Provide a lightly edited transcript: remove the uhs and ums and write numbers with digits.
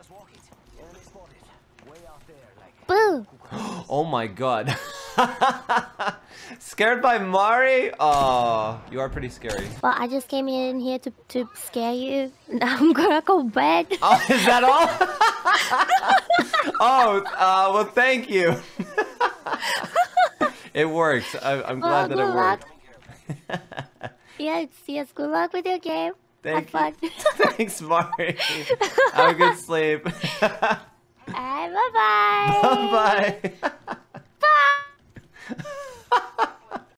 Boo! Oh my god. Scared by Mari? Oh, you are pretty scary. Well, I just came in here to scare you. Now I'm gonna go bed. Oh, is that all? Oh, well, thank you. It works. I'm glad that it worked. Yes, good luck with your game. Have fun. Thanks, Mari. Have a good sleep. Bye-bye. Bye-bye.